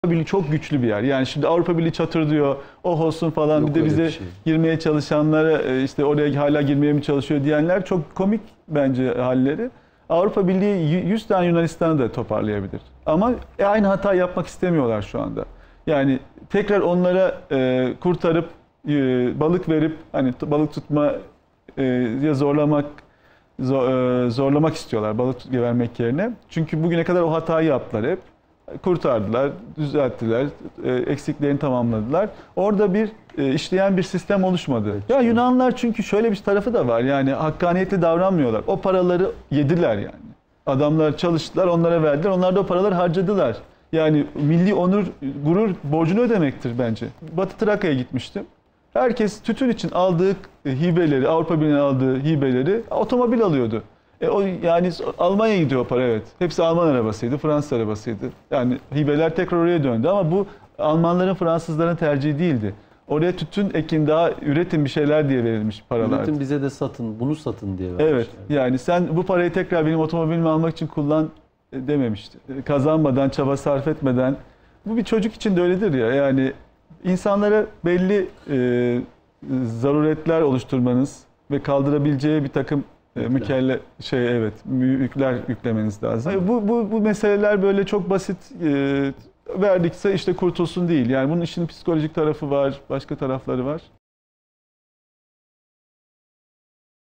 Birliği çok güçlü bir yer. Yani şimdi Avrupa Birliği çatır diyor, oh olsun falan. Yok bir de öyle bize bir şey. girmeye çalışanlara işte oraya hala girmeye mi çalışıyor diyenler çok komik bence halleri. Avrupa Birliği 100 tane Yunanistan'ı da toparlayabilir. Ama aynı hata yapmak istemiyorlar şu anda. Yani tekrar onlara kurtarıp balık verip hani balık tutma ya zorlamak istiyorlar balık vermek yerine. Çünkü bugüne kadar o hatayı yaptılar hep. Kurtardılar, düzelttiler, eksiklerini tamamladılar. Orada bir işleyen bir sistem oluşmadı. Evet, ya Yunanlılar çünkü şöyle bir tarafı da var. Yani hakkaniyetli davranmıyorlar. O paraları yediler yani. Adamlar çalıştılar, onlara verdiler. Onlar da o paraları harcadılar. Yani milli onur, gurur borcunu ödemektir bence. Batı Trakya'ya gitmiştim. Herkes tütün için aldığı hibeleri, Avrupa Birliği'nin aldığı hibeleri otomobil alıyordu. O yani Almanya'ya gidiyor o para, evet. Hepsi Alman arabasıydı, Fransız arabasıydı. Yani hibeler tekrar oraya döndü ama bu Almanların, Fransızların tercihi değildi. Oraya tütün ekin, daha üretin bir şeyler diye verilmiş paralardı. Üretin, bize de satın, bunu satın diye vermişler. Evet, yani sen bu parayı tekrar benim otomobilimi almak için kullan dememişti. Kazanmadan, çaba sarf etmeden. Bu bir çocuk için de öyledir ya. Yani insanlara belli zaruretler oluşturmanız ve kaldırabileceği bir takım yükler yüklemeniz lazım. Bu meseleler böyle çok basit verdikse işte kurtulsun değil. Yani bunun işin psikolojik tarafı var, başka tarafları var.